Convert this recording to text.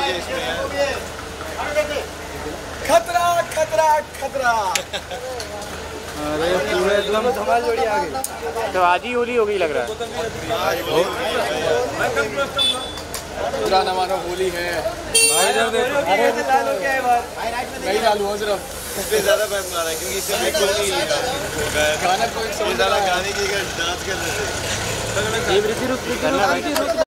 के इसमें है। खतरा खतरा खतरा। अरे पूरा एकदम धमाल जोड़ी आ गई। तो आज ही होली हो गई लग रहा है। पूरा ना मानो होली है भाई इधर देखो। अरे लालो क्या है बात? नहीं डालू हो सिर्फ इससे ज़्यादा पैसा बना रहा है क्योंकि इससे भी कोई नहीं गाना कोई ज़्यादा गाने की डांस कर रहे थे।